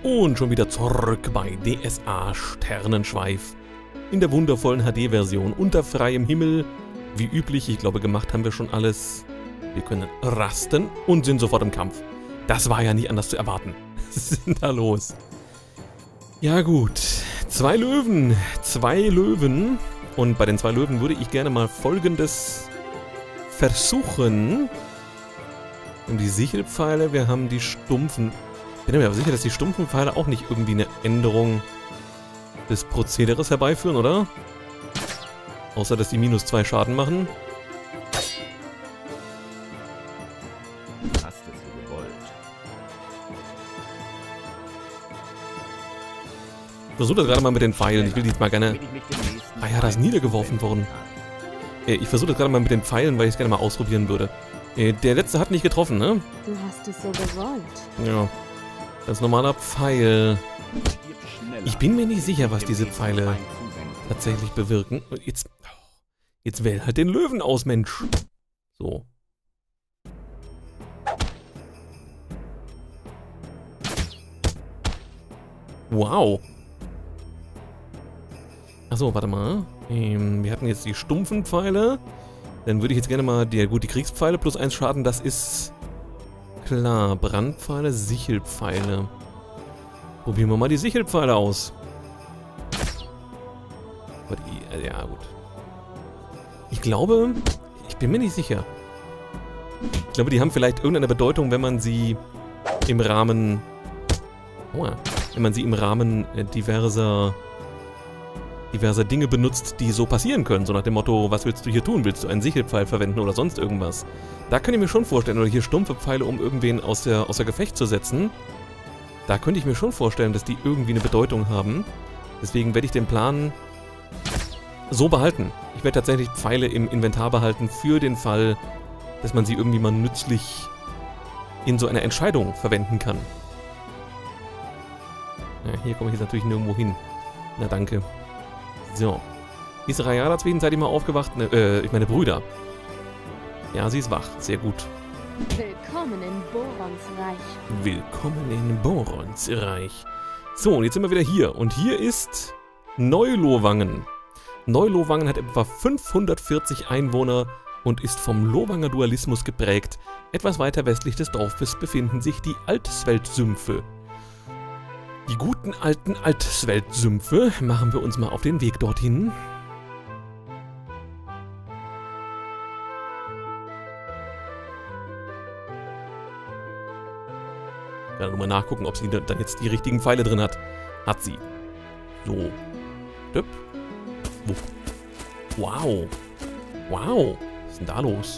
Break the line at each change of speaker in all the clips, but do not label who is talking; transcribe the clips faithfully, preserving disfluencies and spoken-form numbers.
Und schon wieder zurück bei D S A Sternenschweif. In der wundervollen H D-Version unter freiem Himmel. Wie üblich, ich glaube, gemacht haben wir schon alles. Wir können rasten und sind sofort im Kampf. Das war ja nicht anders zu erwarten. Was ist denn da los? Ja gut, zwei Löwen. Zwei Löwen. Und bei den zwei Löwen würde ich gerne mal Folgendes versuchen. Und die Sichelpfeile, wir haben die stumpfen. Ich bin mir aber sicher, dass die stumpfen Pfeile auch nicht irgendwie eine Änderung des Prozederes herbeiführen, oder? Außer, dass die minus zwei Schaden machen.
Hast es so gewollt.
Ich versuche das gerade mal mit den Pfeilen. Ich will die mal gerne... Ah ja, da ist niedergeworfen worden. Ich versuche das gerade mal mit den Pfeilen, weil ich es gerne mal ausprobieren würde. Der letzte hat nicht getroffen, ne?
Du hast es so gewollt.
Ja. Das ist ein normaler Pfeil. Ich bin mir nicht sicher, was diese Pfeile tatsächlich bewirken. Jetzt, jetzt wähl halt den Löwen aus, Mensch. So. Wow. Achso, warte mal. Ähm, wir hatten jetzt die stumpfen Pfeile. Dann würde ich jetzt gerne mal, die, gut, die Kriegspfeile plus eins Schaden, das ist klar. Brandpfeile, Sichelpfeile. Probieren wir mal die Sichelpfeile aus. Aber die, ja gut. Ich glaube, ich bin mir nicht sicher. Ich glaube, die haben vielleicht irgendeine Bedeutung, wenn man sie im Rahmen, oh, wenn man sie im Rahmen diverser diverser Dinge benutzt, die so passieren können. So nach dem Motto, was willst du hier tun? Willst du einen Sichelpfeil verwenden oder sonst irgendwas? Da könnte ich mir schon vorstellen, oder hier stumpfe Pfeile, um irgendwen aus der, aus der Gefecht zu setzen. Da könnte ich mir schon vorstellen, dass die irgendwie eine Bedeutung haben. Deswegen werde ich den Plan so behalten. Ich werde tatsächlich Pfeile im Inventar behalten für den Fall, dass man sie irgendwie mal nützlich in so einer Entscheidung verwenden kann. Ja, hier komme ich jetzt natürlich nirgendwo hin. Na danke. So. Ist Rayala zwischenzeitlich mal aufgewacht? Ne, äh, ich meine Brüder. Ja, sie ist wach. Sehr gut.
Willkommen in Borons Reich.
Willkommen in Borons Reich. So, und jetzt sind wir wieder hier. Und hier ist Neu-Lowangen. Neu-Lowangen hat etwa fünfhundertvierzig Einwohner und ist vom Lowanger Dualismus geprägt. Etwas weiter westlich des Dorfes befinden sich die Altsweldsümpfe. Die guten alten Altsweldsümpfe, machen wir uns mal auf den Weg dorthin. Gerade nur mal nachgucken, ob sie dann jetzt die richtigen Pfeile drin hat. Hat sie. So. Döp. Wow. Wow. Was ist denn da los?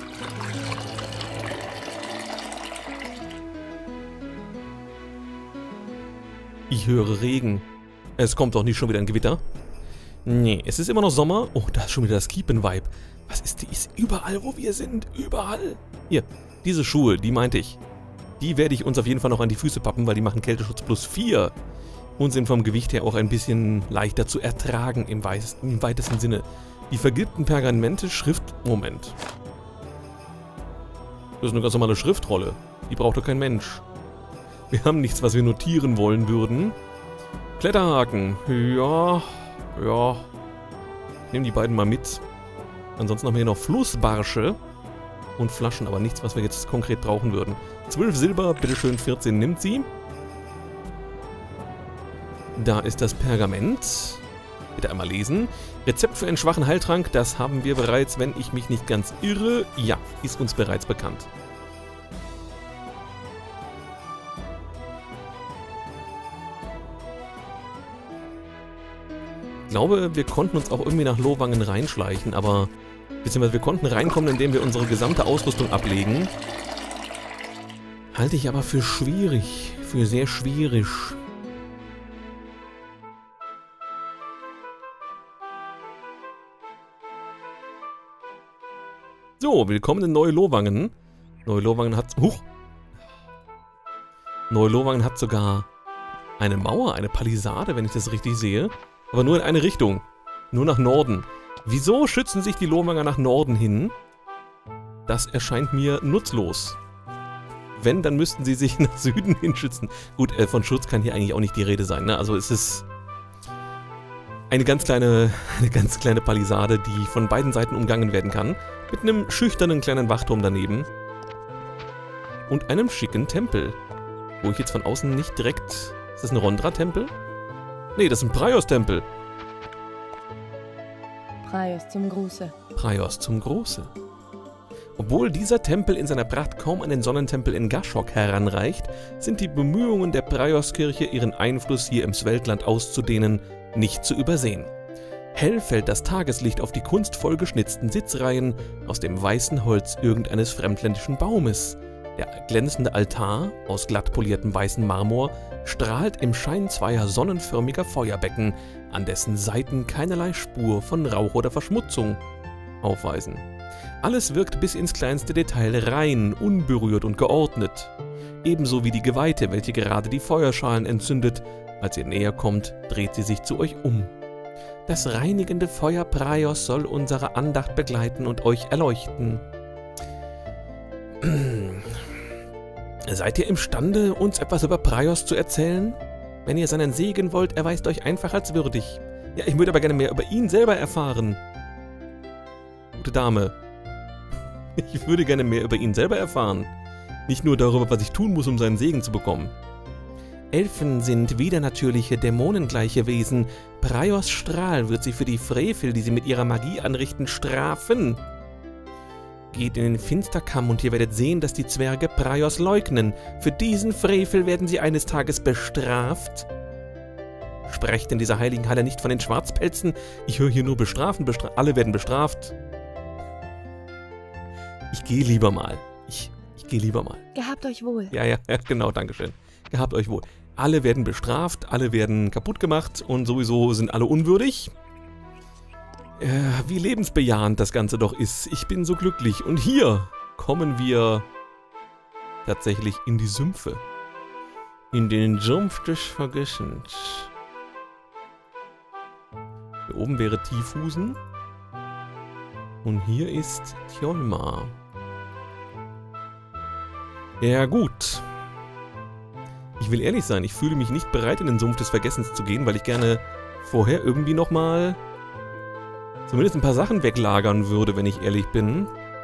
Ich höre Regen. Es kommt doch nicht schon wieder ein Gewitter? Nee, es ist immer noch Sommer. Oh, da ist schon wieder das Keepen-Vibe. Was ist die? Ist überall, wo wir sind. Überall. Hier, diese Schuhe, die meinte ich. Die werde ich uns auf jeden Fall noch an die Füße pappen, weil die machen Kälteschutz plus vier. Und sind vom Gewicht her auch ein bisschen leichter zu ertragen im weitesten, im weitesten Sinne. Die vergilbten Pergamente, Schrift... Moment. Das ist eine ganz normale Schriftrolle. Die braucht doch kein Mensch. Wir haben nichts, was wir notieren wollen würden. Kletterhaken. Ja, ja. Nehmen die beiden mal mit. Ansonsten haben wir hier noch Flussbarsche und Flaschen, aber nichts, was wir jetzt konkret brauchen würden. zwölf Silber, bitteschön, vierzehn nimmt sie. Da ist das Pergament. Bitte einmal lesen. Rezept für einen schwachen Heiltrank, das haben wir bereits, wenn ich mich nicht ganz irre. Ja, ist uns bereits bekannt. Ich glaube, wir konnten uns auch irgendwie nach Lowangen reinschleichen, aber... Beziehungsweise wir konnten reinkommen, indem wir unsere gesamte Ausrüstung ablegen. Halte ich aber für schwierig. Für sehr schwierig. So, willkommen in Neu-Lowangen. Neu-Lowangen hat... Huch! Neu-Lowangen hat sogar eine Mauer, eine Palisade, wenn ich das richtig sehe. Aber nur in eine Richtung. Nur nach Norden. Wieso schützen sich die Lowanger nach Norden hin? Das erscheint mir nutzlos. Wenn, dann müssten sie sich nach Süden hinschützen. Gut, äh, von Schutz kann hier eigentlich auch nicht die Rede sein, ne? Also es ist eine ganz kleine, eine ganz kleine Palisade, die von beiden Seiten umgangen werden kann. Mit einem schüchternen kleinen Wachturm daneben. Und einem schicken Tempel. Wo ich jetzt von außen nicht direkt... Ist das ein Rondra-Tempel? Nee, das ist ein Praios-Tempel.
Praios zum Gruße.
Praios zum Große. Obwohl dieser Tempel in seiner Pracht kaum an den Sonnentempel in Gashok heranreicht, sind die Bemühungen der Praios-Kirche, ihren Einfluss hier im Sveltland auszudehnen, nicht zu übersehen. Hell fällt das Tageslicht auf die kunstvoll geschnitzten Sitzreihen aus dem weißen Holz irgendeines fremdländischen Baumes. Der glänzende Altar, aus glatt poliertem weißen Marmor, strahlt im Schein zweier sonnenförmiger Feuerbecken, an dessen Seiten keinerlei Spur von Rauch oder Verschmutzung aufweisen. Alles wirkt bis ins kleinste Detail rein, unberührt und geordnet. Ebenso wie die Geweihte, welche gerade die Feuerschalen entzündet. Als ihr näher kommt, dreht sie sich zu euch um. Das reinigende Feuer Praios soll unsere Andacht begleiten und euch erleuchten. Seid ihr imstande, uns etwas über Praios zu erzählen? Wenn ihr seinen Segen wollt, erweist euch einfach als würdig. Ja, ich würde aber gerne mehr über ihn selber erfahren. Gute Dame. Ich würde gerne mehr über ihn selber erfahren. Nicht nur darüber, was ich tun muss, um seinen Segen zu bekommen. Elfen sind widernatürliche, dämonengleiche Wesen. Praios Strahl wird sie für die Frevel, die sie mit ihrer Magie anrichten, strafen. Geht in den Finsterkamm und ihr werdet sehen, dass die Zwerge Praios leugnen. Für diesen Frevel werden sie eines Tages bestraft. Sprecht in dieser heiligen Halle nicht von den Schwarzpelzen. Ich höre hier nur bestrafen, bestra alle werden bestraft. Ich gehe lieber mal. Ich, ich gehe lieber mal.
Gehabt euch wohl.
Ja, ja, ja, genau, dankeschön. Gehabt euch wohl. Alle werden bestraft, alle werden kaputt gemacht und sowieso sind alle unwürdig. Äh, wie lebensbejahend das Ganze doch ist. Ich bin so glücklich. Und hier kommen wir tatsächlich in die Sümpfe. In den Sumpf des Vergessens. Hier oben wäre Tiefhusen. Und hier ist Tjolma. Ja gut. Ich will ehrlich sein, ich fühle mich nicht bereit, in den Sumpf des Vergessens zu gehen, weil ich gerne vorher irgendwie nochmal zumindest ein paar Sachen weglagern würde, wenn ich ehrlich bin.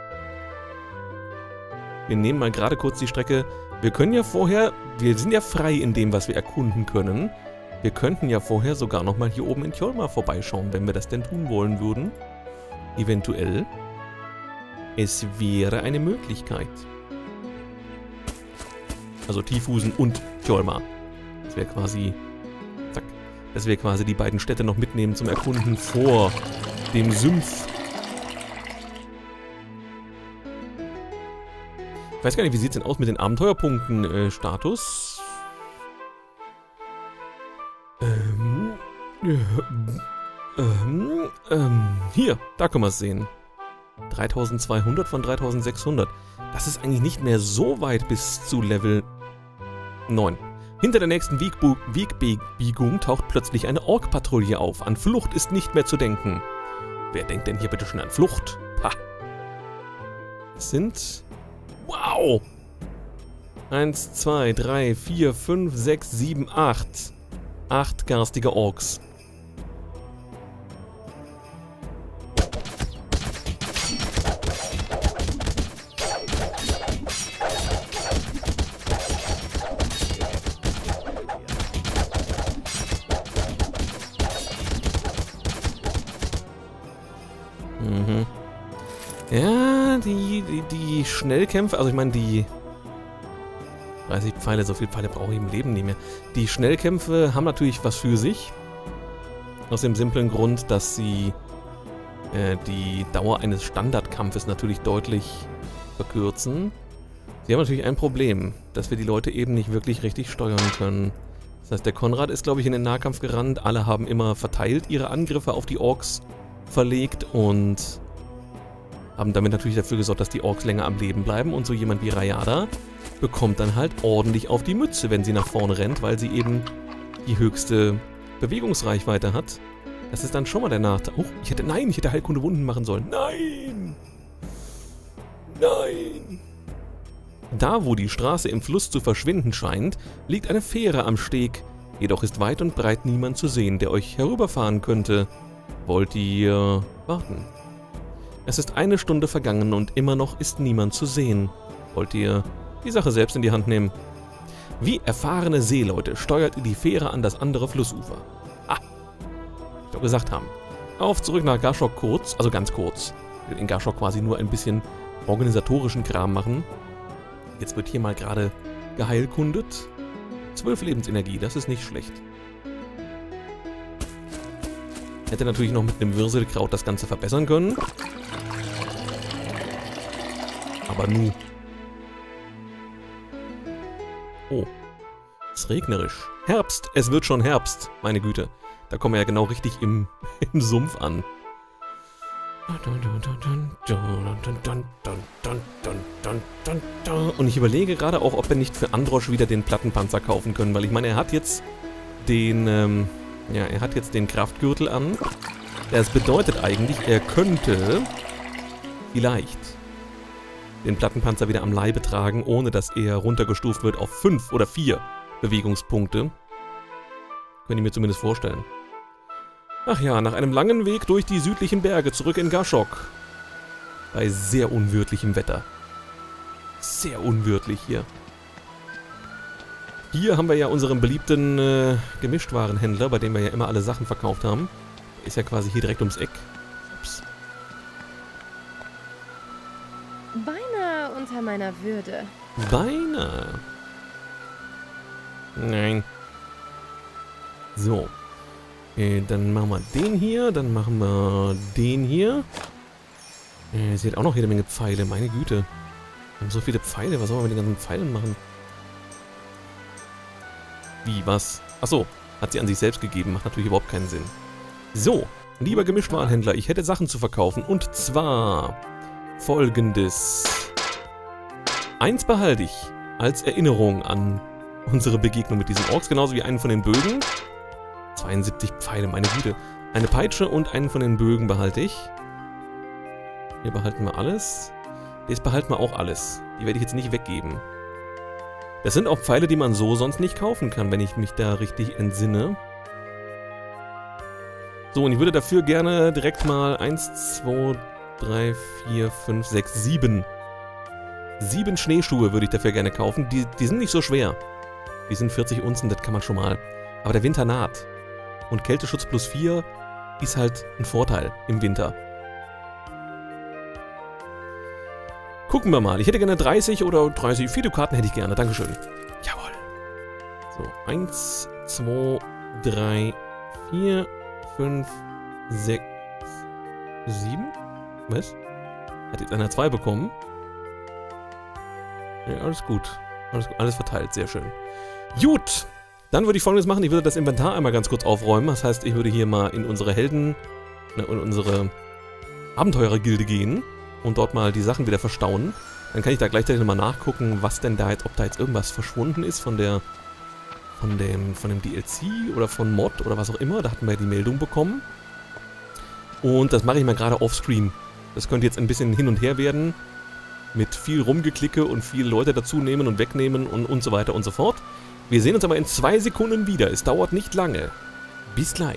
Wir nehmen mal gerade kurz die Strecke. Wir können ja vorher, wir sind ja frei in dem, was wir erkunden können. Wir könnten ja vorher sogar nochmal hier oben in Tjolma vorbeischauen, wenn wir das denn tun wollen würden. Eventuell. Es wäre eine Möglichkeit. Also Tiefhusen und Tjolma. Das wäre quasi... Zack. Das wäre quasi die beiden Städte noch mitnehmen zum Erkunden vor dem Sumpf. Ich weiß gar nicht, wie sieht es denn aus mit den Abenteuerpunkten? Äh, Status? Ähm... Äh, ähm... Ähm... Hier, da können wir es sehen. dreitausendzweihundert von dreitausendsechshundert. Das ist eigentlich nicht mehr so weit bis zu Level neun. Hinter der nächsten Wegbu Wegbiegung taucht plötzlich eine Ork-Patrouille auf. An Flucht ist nicht mehr zu denken. Wer denkt denn hier bitte schon an Flucht? Ha! Das sind... Wow! Eins, zwei, drei, vier, fünf, sechs, sieben, acht. Acht garstige Orks. Mhm. Ja, die, die, die Schnellkämpfe, also ich meine die dreißig Pfeile, so viele Pfeile brauche ich im Leben nicht mehr. Die Schnellkämpfe haben natürlich was für sich. Aus dem simplen Grund, dass sie äh, die Dauer eines Standardkampfes natürlich deutlich verkürzen. Sie haben natürlich ein Problem, dass wir die Leute eben nicht wirklich richtig steuern können. Das heißt, der Konrad ist, glaube ich, in den Nahkampf gerannt. Alle haben immer verteilt ihre Angriffe auf die Orks verlegt und haben damit natürlich dafür gesorgt, dass die Orks länger am Leben bleiben. Und so jemand wie Rayada bekommt dann halt ordentlich auf die Mütze, wenn sie nach vorne rennt, weil sie eben die höchste Bewegungsreichweite hat. Das ist dann schon mal der Nachteil. Oh, ich hätte, nein, ich hätte Heilkunde Wunden machen sollen. Nein! Nein! Da, wo die Straße im Fluss zu verschwinden scheint, liegt eine Fähre am Steg. Jedoch ist weit und breit niemand zu sehen, der euch herüberfahren könnte. Wollt ihr warten? Es ist eine Stunde vergangen und immer noch ist niemand zu sehen. Wollt ihr die Sache selbst in die Hand nehmen? Wie erfahrene Seeleute steuert ihr die Fähre an das andere Flussufer. Ah, ich doch gesagt haben. Auf zurück nach Gashok kurz, also ganz kurz. Ich will in Gashok quasi nur ein bisschen organisatorischen Kram machen. Jetzt wird hier mal gerade geheilkundet. zwölf Lebensenergie, das ist nicht schlecht. Hätte natürlich noch mit einem Wirselkraut das Ganze verbessern können. Aber nu. Oh. Es ist regnerisch. Herbst, es wird schon Herbst. Meine Güte. Da kommen wir ja genau richtig im, im Sumpf an. Und ich überlege gerade auch, ob wir nicht für Androsch wieder den Plattenpanzer kaufen können, weil ich meine, er hat jetzt den, ähm, ja, er hat jetzt den Kraftgürtel an. Das bedeutet eigentlich, er könnte vielleicht den Plattenpanzer wieder am Leibe tragen, ohne dass er runtergestuft wird auf fünf oder vier Bewegungspunkte. Könnte ich mir zumindest vorstellen. Ach ja, nach einem langen Weg durch die südlichen Berge zurück in Gashok. Bei sehr unwirtlichem Wetter. Sehr unwirtlich hier. Hier haben wir ja unseren beliebten äh, Gemischtwarenhändler, bei dem wir ja immer alle Sachen verkauft haben. Der ist ja quasi hier direkt ums Eck. Ups.
Beinahe unter meiner Würde.
Beinahe. Nein. So. Äh, dann machen wir den hier, dann machen wir den hier. Äh, sie hat auch noch jede Menge Pfeile, meine Güte. Wir haben so viele Pfeile, was sollen wir mit den ganzen Pfeilen machen? Wie, was? Achso, hat sie an sich selbst gegeben, macht natürlich überhaupt keinen Sinn. So, lieber Gemischtwarenhändler, ich hätte Sachen zu verkaufen und zwar folgendes. Eins behalte ich als Erinnerung an unsere Begegnung mit diesen Orks, genauso wie einen von den Bögen. zweiundsiebzig Pfeile, meine Güte. Eine Peitsche und einen von den Bögen behalte ich. Hier behalten wir alles. Das behalten wir auch alles. Die werde ich jetzt nicht weggeben. Das sind auch Pfeile, die man so sonst nicht kaufen kann, wenn ich mich da richtig entsinne. So, und ich würde dafür gerne direkt mal eins, zwei, drei, vier, fünf, sechs, sieben. Sieben Schneeschuhe würde ich dafür gerne kaufen. Die, die sind nicht so schwer. Die sind vierzig Unzen, das kann man schon mal. Aber der Winter naht. Und Kälteschutz plus vier ist halt ein Vorteil im Winter. Gucken wir mal. Ich hätte gerne dreißig oder dreißig. Viele Karten hätte ich gerne. Dankeschön. Jawohl. So, eins, zwei, drei, vier, fünf, sechs, sieben. Was? Hat jetzt einer zwei bekommen? Ja, alles gut. Alles, alles verteilt. Sehr schön. Gut. Dann würde ich Folgendes machen. Ich würde das Inventar einmal ganz kurz aufräumen. Das heißt, ich würde hier mal in unsere Helden, in unsere Abenteurergilde gehen und dort mal die Sachen wieder verstauen. Dann kann ich da gleichzeitig nochmal nachgucken, was denn da jetzt, ob da jetzt irgendwas verschwunden ist von der, von dem, von dem D L C oder von Mod oder was auch immer. Da hatten wir ja die Meldung bekommen. Und das mache ich mal gerade offscreen. Das könnte jetzt ein bisschen hin und her werden. Mit viel Rumgeklicke und viel Leute dazu nehmen und wegnehmen und, und so weiter und so fort. Wir sehen uns aber in zwei Sekunden wieder. Es dauert nicht lange. Bis gleich.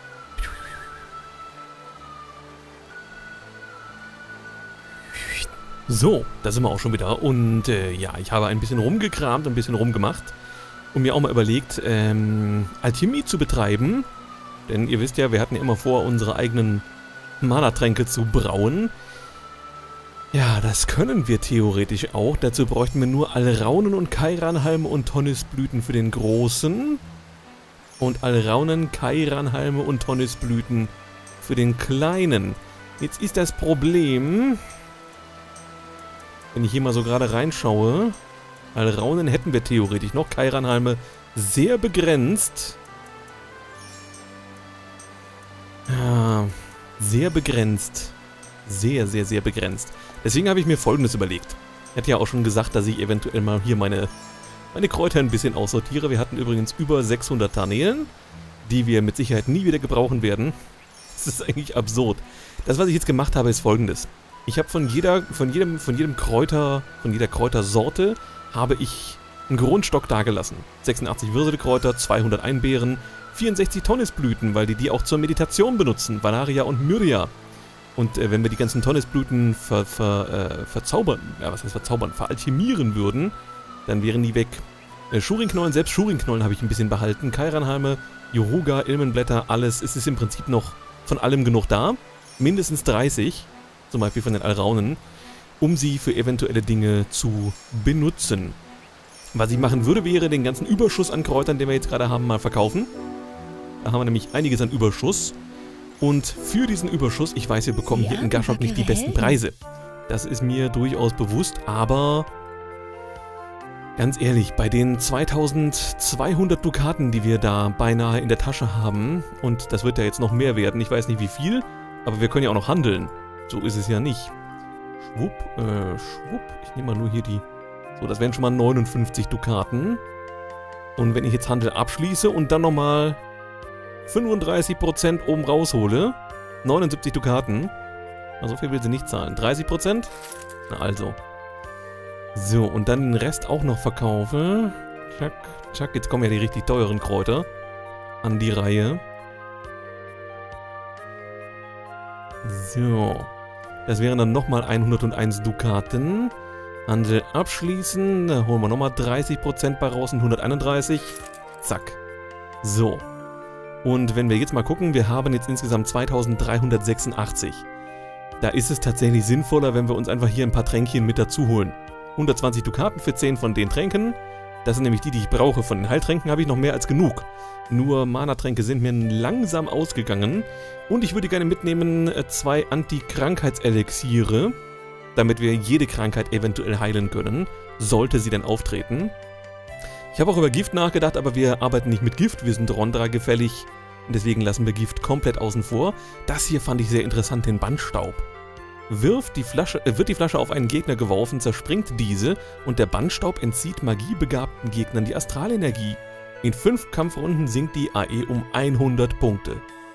So, da sind wir auch schon wieder. Und äh, ja, ich habe ein bisschen rumgekramt, ein bisschen rumgemacht. Und mir auch mal überlegt, ähm, Alchemie zu betreiben. Denn ihr wisst ja, wir hatten ja immer vor, unsere eigenen Mana-Tränke zu brauen. Ja, das können wir theoretisch auch. Dazu bräuchten wir nur Alraunen und Kairanhalme und Tonnisblüten für den Großen. Und Alraunen, Kairanhalme und Tonnisblüten für den Kleinen. Jetzt ist das Problem, wenn ich hier mal so gerade reinschaue, Alraunen hätten wir theoretisch noch, Kairanhalme sehr begrenzt. Ja, sehr begrenzt. Sehr, sehr, sehr begrenzt. Deswegen habe ich mir Folgendes überlegt. Ich hatte ja auch schon gesagt, dass ich eventuell mal hier meine, meine Kräuter ein bisschen aussortiere. Wir hatten übrigens über sechshundert Garnelen, die wir mit Sicherheit nie wieder gebrauchen werden. Das ist eigentlich absurd. Das, was ich jetzt gemacht habe, ist Folgendes. Ich habe von jeder, von jedem, von jedem Kräuter, von jeder Kräutersorte habe ich einen Grundstock dagelassen. sechsundachtzig Würzelkräuter, zweihundert Einbeeren, vierundsechzig Tonnisblüten, weil die die auch zur Meditation benutzen, Valeria und Myria. Und äh, wenn wir die ganzen Tonnisblüten ver, ver, äh, verzaubern, ja was heißt verzaubern, veralchemieren würden, dann wären die weg. Äh, Schuringknollen, selbst Schuringknollen habe ich ein bisschen behalten, Kairanhalme, Yoruga, Ilmenblätter, alles. Es ist im Prinzip noch von allem genug da. Mindestens dreißig, zum Beispiel von den Alraunen, um sie für eventuelle Dinge zu benutzen. Was ich machen würde, wäre den ganzen Überschuss an Kräutern, den wir jetzt gerade haben, mal verkaufen. Da haben wir nämlich einiges an Überschuss. Und für diesen Überschuss, ich weiß, wir bekommen hier in Gashok nicht die besten Preise. Das ist mir durchaus bewusst, aber ganz ehrlich, bei den zweitausendzweihundert Dukaten, die wir da beinahe in der Tasche haben, und das wird ja jetzt noch mehr werden, ich weiß nicht wie viel, aber wir können ja auch noch handeln. So ist es ja nicht. Schwupp, äh, schwupp, ich nehme mal nur hier die... So, das wären schon mal neunundfünfzig Dukaten. Und wenn ich jetzt Handel abschließe und dann nochmal fünfunddreißig Prozent oben raushole, neunundsiebzig Dukaten, also so viel will sie nicht zahlen, dreißig Prozent? Na also. So, und dann den Rest auch noch verkaufe. Tschack, tschack, jetzt kommen ja die richtig teuren Kräuter an die Reihe. So, das wären dann nochmal hunderteins Dukaten. Handel abschließen, da holen wir nochmal dreißig Prozent bei raus und hunderteinunddreißig. Zack. So. Und wenn wir jetzt mal gucken, wir haben jetzt insgesamt zweitausenddreihundertsechsundachtzig. Da ist es tatsächlich sinnvoller, wenn wir uns einfach hier ein paar Tränkchen mit dazu holen. hundertzwanzig Dukaten für zehn von den Tränken. Das sind nämlich die, die ich brauche. Von den Heiltränken habe ich noch mehr als genug. Nur Mana-Tränke sind mir langsam ausgegangen. Und ich würde gerne mitnehmen zwei Anti-Krankheitselixiere, damit wir jede Krankheit eventuell heilen können, sollte sie denn auftreten. Ich habe auch über Gift nachgedacht, aber wir arbeiten nicht mit Gift, wir sind Rondra gefällig. Und deswegen lassen wir Gift komplett außen vor. Das hier fand ich sehr interessant, den Bandstaub. Wirft die Flasche, äh, wird die Flasche auf einen Gegner geworfen, zerspringt diese und der Bandstaub entzieht magiebegabten Gegnern die Astralenergie. In fünf Kampfrunden sinkt die A E um hundert Punkte.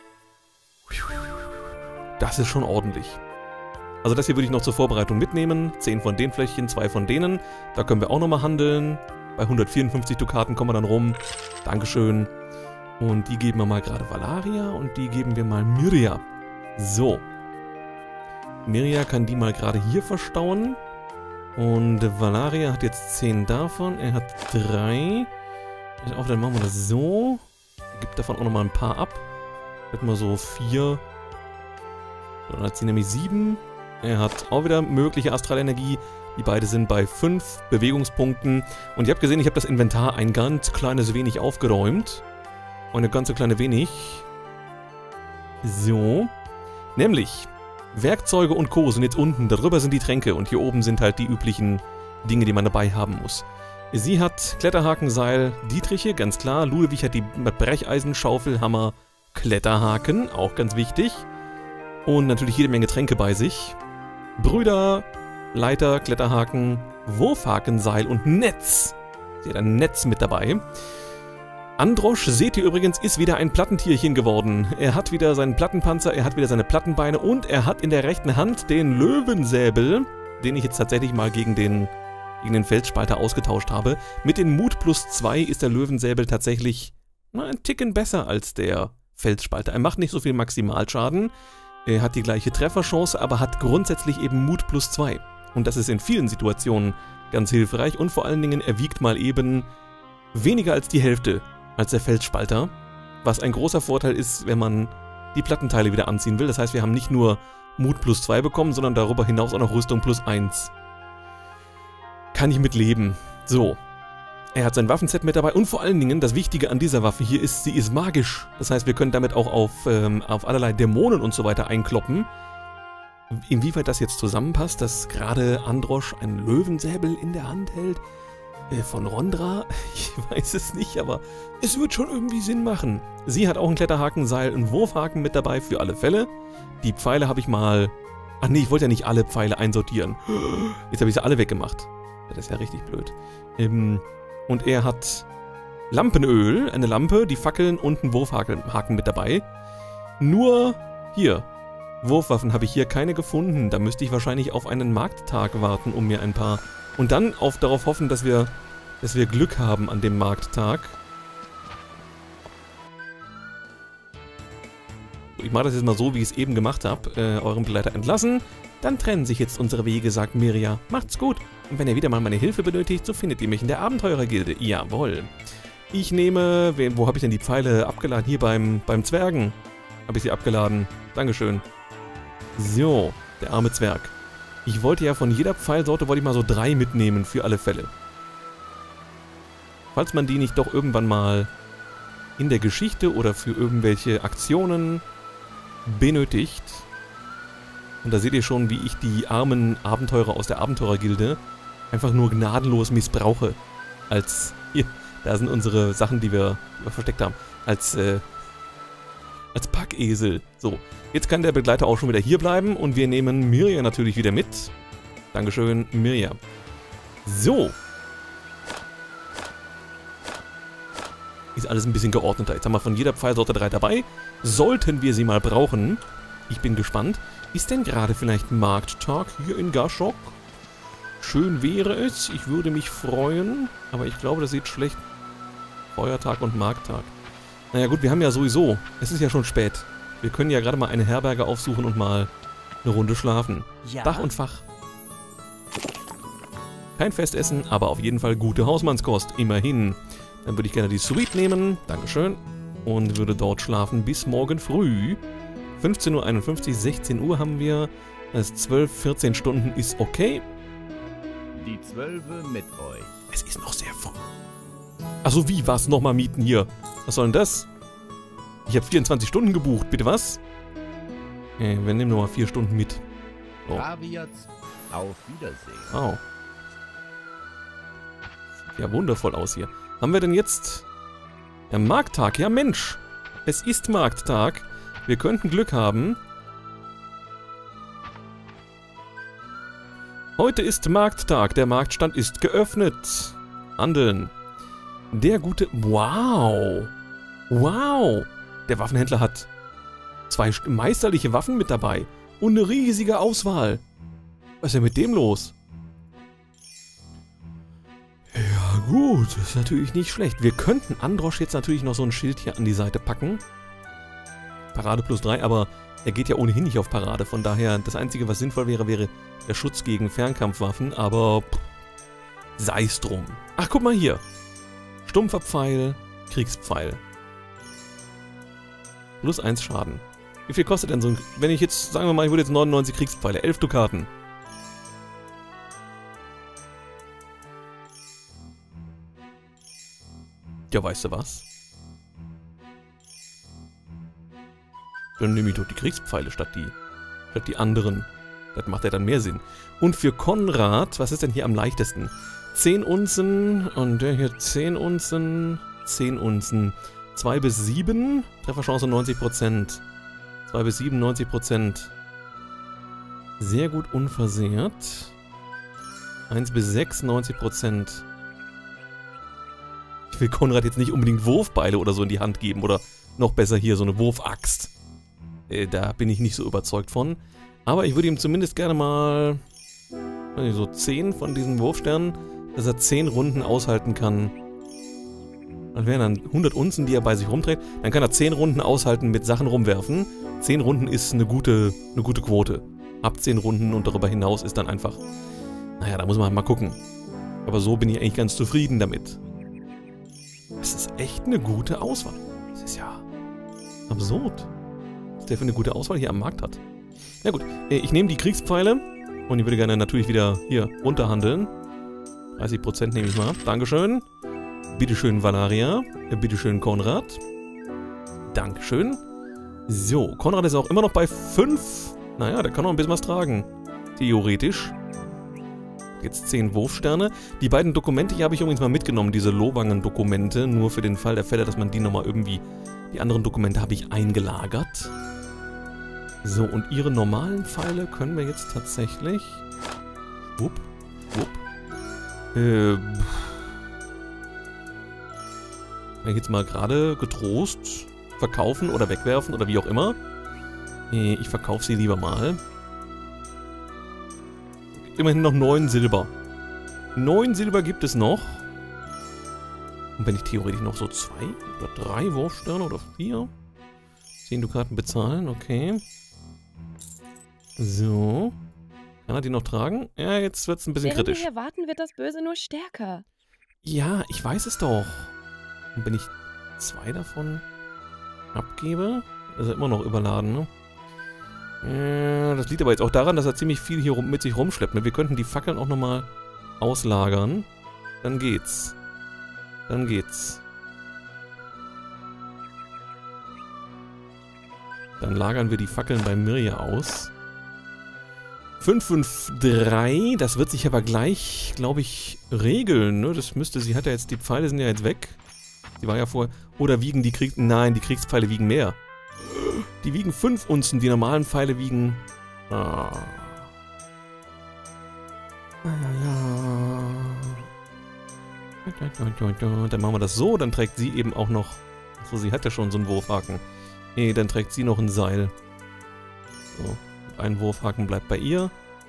Das ist schon ordentlich. Also das hier würde ich noch zur Vorbereitung mitnehmen. zehn von den Fläschchen, zwei von denen. Da können wir auch nochmal handeln. Bei hundertvierundfünfzig Dukaten kommen wir dann rum. Dankeschön. Und die geben wir mal gerade Valeria und die geben wir mal Myria. So. Myria kann die mal gerade hier verstauen. Und Valeria hat jetzt zehn davon. Er hat drei. Auch dann machen wir das so. Er gibt davon auch nochmal ein paar ab. Hätten wir so vier. Dann hat sie nämlich sieben. Er hat auch wieder mögliche Astralenergie. Die beiden sind bei fünf Bewegungspunkten. Und ihr habt gesehen, ich habe das Inventar ein ganz kleines wenig aufgeräumt. Und eine ganze kleine wenig. So. Nämlich, Werkzeuge und Co. sind jetzt unten. Darüber sind die Tränke. Und hier oben sind halt die üblichen Dinge, die man dabei haben muss. Sie hat Kletterhaken, Seil, Dietriche, ganz klar. Ludwig hat die Brecheisen, Schaufel, Hammer, Kletterhaken, auch ganz wichtig. Und natürlich jede Menge Tränke bei sich. Brüder, Leiter, Kletterhaken, Wurfhaken, Seil und Netz. Sie hat ein Netz mit dabei. Androsch, seht ihr übrigens, ist wieder ein Plattentierchen geworden. Er hat wieder seinen Plattenpanzer, er hat wieder seine Plattenbeine und er hat in der rechten Hand den Löwensäbel, den ich jetzt tatsächlich mal gegen den, gegen den Felsspalter ausgetauscht habe. Mit den Mut plus zwei ist der Löwensäbel tatsächlich na, ein Ticken besser als der Felsspalter. Er macht nicht so viel Maximalschaden. Er hat die gleiche Trefferchance, aber hat grundsätzlich eben Mut plus zwei. Und das ist in vielen Situationen ganz hilfreich und vor allen Dingen, er wiegt mal eben weniger als die Hälfte als der Felsspalter. Was ein großer Vorteil ist, wenn man die Plattenteile wieder anziehen will. Das heißt, wir haben nicht nur Mut plus zwei bekommen, sondern darüber hinaus auch noch Rüstung plus eins. Kann ich mit leben. So. Er hat sein Waffenset mit dabei und vor allen Dingen, das Wichtige an dieser Waffe hier ist, sie ist magisch. Das heißt, wir können damit auch auf, ähm, auf allerlei Dämonen und so weiter einkloppen. Inwieweit das jetzt zusammenpasst, dass gerade Androsch einen Löwensäbel in der Hand hält, äh, von Rondra, ich weiß es nicht, aber es wird schon irgendwie Sinn machen. Sie hat auch einen Kletterhaken, Seil, einen Wurfhaken mit dabei für alle Fälle. Die Pfeile habe ich mal... Ach nee, ich wollte ja nicht alle Pfeile einsortieren. Jetzt habe ich sie alle weggemacht. Das ist ja richtig blöd. Ähm... Und er hat Lampenöl, eine Lampe, die Fackeln und einen Wurfhaken mit dabei. Nur hier, Wurfwaffen habe ich hier keine gefunden. Da müsste ich wahrscheinlich auf einen Markttag warten, um mir ein paar... Und dann auf, darauf hoffen, dass wir, dass wir Glück haben an dem Markttag. Ich mache das jetzt mal so, wie ich es eben gemacht habe. Äh, euren Begleiter entlassen. Dann trennen sich jetzt unsere Wege, sagt Mirja. Macht's gut. Und wenn ihr wieder mal meine Hilfe benötigt, so findet ihr mich in der Abenteurergilde. Jawohl. Ich nehme... Wen, wo habe ich denn die Pfeile abgeladen? Hier beim, beim Zwergen habe ich sie abgeladen. Dankeschön. So, der arme Zwerg. Ich wollte ja von jeder Pfeilsorte wollte ich mal so drei mitnehmen, für alle Fälle. Falls man die nicht doch irgendwann mal in der Geschichte oder für irgendwelche Aktionen benötigt. Und da seht ihr schon, wie ich die armen Abenteurer aus der Abenteurergilde einfach nur gnadenlos missbrauche. Als, hier, da sind unsere Sachen, die wir, die wir versteckt haben. Als, äh, als Packesel. So, jetzt kann der Begleiter auch schon wieder hier bleiben und wir nehmen Mirja natürlich wieder mit. Dankeschön, Mirja. So. Ist alles ein bisschen geordneter. Jetzt haben wir von jeder Pfeilsorte drei dabei. Sollten wir sie mal brauchen. Ich bin gespannt. Ist denn gerade vielleicht Markttag hier in Gashok? Schön wäre es. Ich würde mich freuen. Aber ich glaube, das sieht schlecht. Feuertag und Markttag. Naja gut, wir haben ja sowieso. Es ist ja schon spät. Wir können ja gerade mal eine Herberge aufsuchen und mal eine Runde schlafen. Ja. Dach und Fach. Kein Festessen, aber auf jeden Fall gute Hausmannskost. Immerhin. Dann würde ich gerne die Suite nehmen. Dankeschön. Und würde dort schlafen bis morgen früh. fünfzehn Uhr einundfünfzig, sechzehn Uhr haben wir. Das ist zwölf, vierzehn Stunden ist okay.
Die Zwölfe mit euch.
Es ist noch sehr früh. Achso, wie? Was? Nochmal mieten hier? Was soll denn das? Ich habe vierundzwanzig Stunden gebucht. Bitte was? Okay, wir nehmen nochmal vier Stunden mit. So.
Auf Wiedersehen.
Wow. Sieht ja wundervoll aus hier. Haben wir denn jetzt... Ja, Markttag. Ja, Mensch. Es ist Markttag. Wir könnten Glück haben. Heute ist Markttag. Der Marktstand ist geöffnet. Handeln. Der gute... Wow. Wow. Der Waffenhändler hat zwei meisterliche Waffen mit dabei. Und eine riesige Auswahl. Was ist denn mit dem los? Ja gut, das ist natürlich nicht schlecht. Wir könnten Androsch jetzt natürlich noch so ein Schild hier an die Seite packen. Parade plus drei, aber er geht ja ohnehin nicht auf Parade. Von daher, das Einzige, was sinnvoll wäre, wäre der Schutz gegen Fernkampfwaffen. Aber sei es drum. Ach, guck mal hier. Stumpfer Pfeil, Kriegspfeil. Plus eins Schaden. Wie viel kostet denn so ein... Wenn ich jetzt, sagen wir mal, ich würde jetzt neunundneunzig Kriegspfeile. elf Dukaten. Ja, weißt du was? Dann nehme ich doch die Kriegspfeile statt die, statt die anderen. Das macht ja dann mehr Sinn. Und für Konrad, was ist denn hier am leichtesten? zehn Unzen und der hier zehn Unzen, zehn Unzen. zwei bis sieben, Trefferchance neunzig Prozent. zwei bis sieben, neunzig Prozent. Sehr gut unversehrt. eins bis sechs, neunzig Prozent. Ich will Konrad jetzt nicht unbedingt Wurfbeile oder so in die Hand geben. Oder noch besser hier so eine Wurfaxt. Äh, da bin ich nicht so überzeugt von. Aber ich würde ihm zumindest gerne mal... weiß nicht, so zehn von diesen Wurfsternen, dass er zehn Runden aushalten kann. Das wären dann hundert Unzen, die er bei sich rumträgt. Dann kann er zehn Runden aushalten mit Sachen rumwerfen. zehn Runden ist eine gute, eine gute Quote. Ab zehn Runden und darüber hinaus ist dann einfach... Naja, da muss man mal gucken. Aber so bin ich eigentlich ganz zufrieden damit. Das ist echt eine gute Auswahl. Das ist ja absurd, was der für eine gute Auswahl hier am Markt hat. Na gut, ich nehme die Kriegspfeile und ich würde gerne natürlich wieder hier runterhandeln. dreißig Prozent nehme ich mal. Dankeschön. Bitteschön, Valaria. Bitteschön, Konrad. Dankeschön. So, Konrad ist auch immer noch bei fünf. Naja, der kann noch ein bisschen was tragen. Theoretisch. Jetzt zehn Wurfsterne. Die beiden Dokumente hier habe ich übrigens mal mitgenommen, diese Lowangen-Dokumente, nur für den Fall der Fälle, dass man die nochmal irgendwie... Die anderen Dokumente habe ich eingelagert. So, und ihre normalen Pfeile können wir jetzt tatsächlich... Wupp, wupp. Äh... Kann ich jetzt mal gerade getrost verkaufen oder wegwerfen oder wie auch immer. Nee, ich verkaufe sie lieber mal. Immerhin noch neun Silber. neun Silber gibt es noch. Und wenn ich theoretisch noch so zwei oder drei Wurfsterne oder vier. zehn Dukaten bezahlen, okay. So. Kann er die noch tragen? Ja, jetzt wird es ein bisschen
Während
kritisch.
wir hier warten, wird das Böse nur stärker.
Ja, ich weiß es doch. Und wenn ich zwei davon abgebe, ist er immer noch überladen, ne? Ja, das liegt aber jetzt auch daran, dass er ziemlich viel hier rum, mit sich rumschleppt, ne? Wir könnten die Fackeln auch nochmal auslagern. Dann geht's. Dann geht's. Dann lagern wir die Fackeln bei Mirja aus. fünf fünf drei, das wird sich aber gleich, glaube ich, regeln, ne? Das müsste, sie hat ja jetzt, die Pfeile sind ja jetzt weg. Die war ja vorher, oder wiegen die Kriegs... Nein, die Kriegspfeile wiegen mehr. Die wiegen fünf Unzen, die normalen Pfeile wiegen... Ah. Dann machen wir das so, dann trägt sie eben auch noch... Achso, sie hat ja schon so einen Wurfhaken. Nee, dann trägt sie noch ein Seil. So, ein Wurfhaken bleibt bei ihr.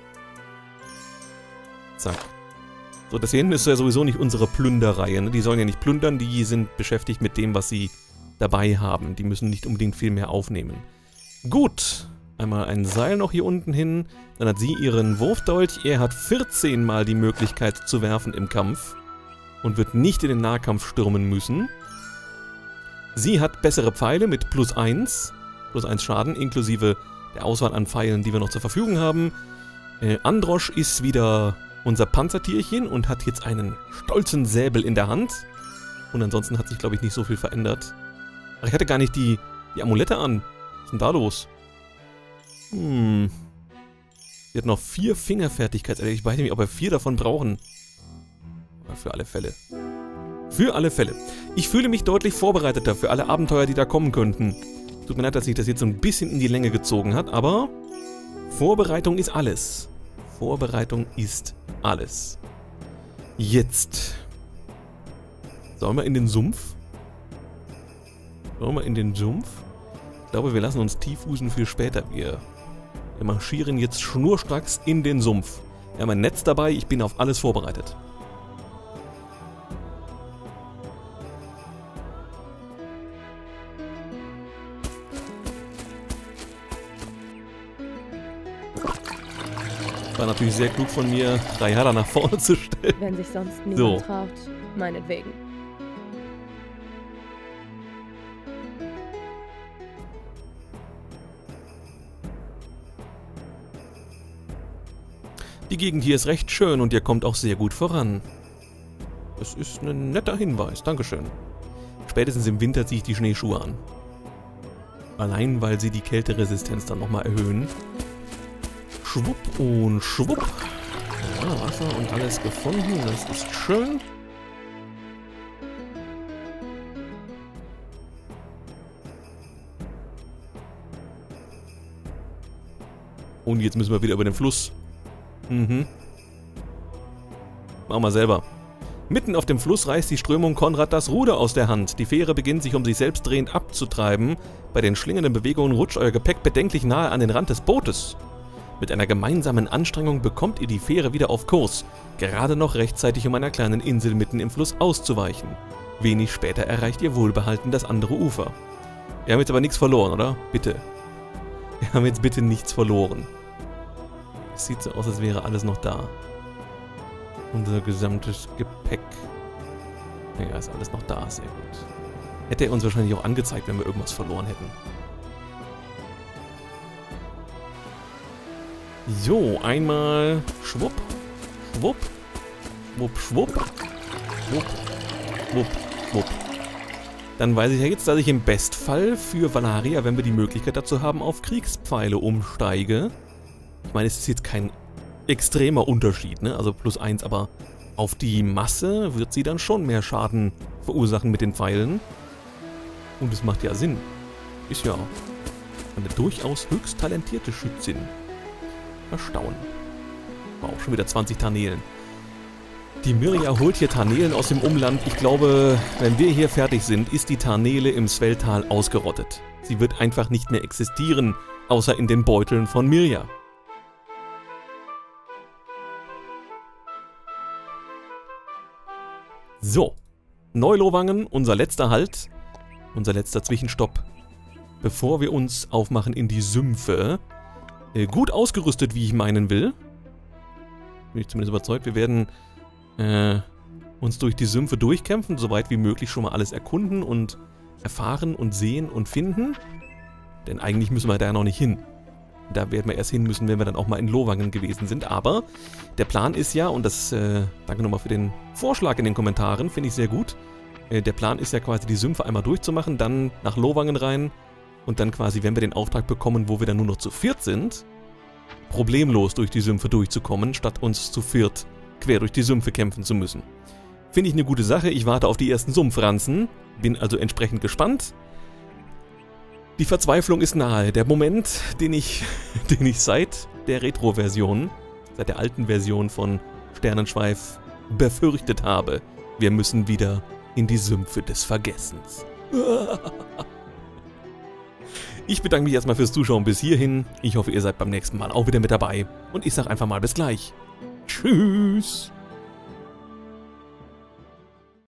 Zack. So, das hier hinten ist ja sowieso nicht unsere Plünderreihe, ne? Die sollen ja nicht plündern, die sind beschäftigt mit dem, was sie dabei haben. Die müssen nicht unbedingt viel mehr aufnehmen. Gut. Einmal ein Seil noch hier unten hin. Dann hat sie ihren Wurfdolch. Er hat vierzehn Mal die Möglichkeit zu werfen im Kampf. Und wird nicht in den Nahkampf stürmen müssen. Sie hat bessere Pfeile mit plus eins. Plus eins Schaden, inklusive der Auswahl an Pfeilen, die wir noch zur Verfügung haben. Äh, Androsch ist wieder unser Panzertierchen und hat jetzt einen stolzen Säbel in der Hand. Und ansonsten hat sich, glaube ich, nicht so viel verändert. Ach, ich hatte gar nicht die, die Amulette an. Was ist denn da los? Hm. Sie hat noch vier Fingerfertigkeiten. Ich weiß nicht, ob wir vier davon brauchen. Aber für alle Fälle. Für alle Fälle. Ich fühle mich deutlich vorbereiteter für alle Abenteuer, die da kommen könnten. Tut mir leid, dass sich das jetzt so ein bisschen in die Länge gezogen hat, aber Vorbereitung ist alles. Vorbereitung ist alles. Jetzt. Sollen wir in den Sumpf? Sollen wir in den Sumpf? Ich glaube, wir lassen uns Tiefhusen für später. Wir, wir marschieren jetzt schnurstracks in den Sumpf. Wir haben ein Netz dabei, ich bin auf alles vorbereitet. War natürlich sehr klug von mir, Rayala nach vorne zu stellen.
Wenn sich sonst niemand
So.
traut, meinetwegen.
Die Gegend hier ist recht schön und ihr kommt auch sehr gut voran. Das ist ein netter Hinweis, dankeschön. Spätestens im Winter ziehe ich die Schneeschuhe an. Allein, weil sie die Kälteresistenz dann nochmal erhöhen. Schwupp und schwupp. Ja, Wasser und alles gefunden, das ist schön. Und jetzt müssen wir wieder über den Fluss. Mhm. Machen wir selber. Mitten auf dem Fluss reißt die Strömung Konrad das Ruder aus der Hand. Die Fähre beginnt sich um sich selbst drehend abzutreiben. Bei den schlingenden Bewegungen rutscht euer Gepäck bedenklich nahe an den Rand des Bootes. Mit einer gemeinsamen Anstrengung bekommt ihr die Fähre wieder auf Kurs. Gerade noch rechtzeitig, um einer kleinen Insel mitten im Fluss auszuweichen. Wenig später erreicht ihr wohlbehalten das andere Ufer. Wir haben jetzt aber nichts verloren, oder? Bitte. Wir haben jetzt bitte nichts verloren. Es sieht so aus, als wäre alles noch da. Unser gesamtes Gepäck. Ja, ist alles noch da, sehr gut. Hätte er uns wahrscheinlich auch angezeigt, wenn wir irgendwas verloren hätten. So, einmal schwupp, schwupp, schwupp, schwupp, schwupp, schwupp, schwupp. Dann weiß ich ja jetzt, dass ich im Bestfall für Valeria, wenn wir die Möglichkeit dazu haben, auf Kriegspfeile umsteige. Ich meine, es ist jetzt kein extremer Unterschied, ne? Also plus eins, aber auf die Masse wird sie dann schon mehr Schaden verursachen mit den Pfeilen. Und es macht ja Sinn. Ist ja eine durchaus höchst talentierte Schützin. Erstaunen. Wow, schon wieder zwanzig Tarnelen. Die Mirja holt hier Tarnelen aus dem Umland. Ich glaube, wenn wir hier fertig sind, ist die Tarnele im Sveltal ausgerottet. Sie wird einfach nicht mehr existieren Außer in den Beuteln von Mirja. So. Neulovangen, unser letzter Halt. Unser letzter Zwischenstopp. Bevor wir uns aufmachen in die Sümpfe. Äh, gut ausgerüstet, wie ich meinen will. Bin ich zumindest überzeugt. Wir werden äh, uns durch die Sümpfe durchkämpfen. Soweit wie möglich schon mal alles erkunden und erfahren und sehen und finden. Denn eigentlich müssen wir da noch nicht hin. Da werden wir erst hin müssen, wenn wir dann auch mal in Lovangen gewesen sind. Aber der Plan ist ja, und das, äh, danke nochmal für den Vorschlag in den Kommentaren, finde ich sehr gut. Äh, der Plan ist ja quasi, die Sümpfe einmal durchzumachen, dann nach Lovangen rein und dann quasi, wenn wir den Auftrag bekommen, wo wir dann nur noch zu viert sind, problemlos durch die Sümpfe durchzukommen, statt uns zu viert quer durch die Sümpfe kämpfen zu müssen. Finde ich eine gute Sache. Ich warte auf die ersten Sumpfranzen, bin also entsprechend gespannt. Die Verzweiflung ist nahe. Der Moment, den ich, den ich seit der Retro-Version, seit der alten Version von Sternenschweif befürchtet habe. Wir müssen wieder in die Sümpfe des Vergessens. Ich bedanke mich erstmal fürs Zuschauen bis hierhin. Ich hoffe, ihr seid beim nächsten Mal auch wieder mit dabei. Und ich sage einfach mal bis gleich. Tschüss.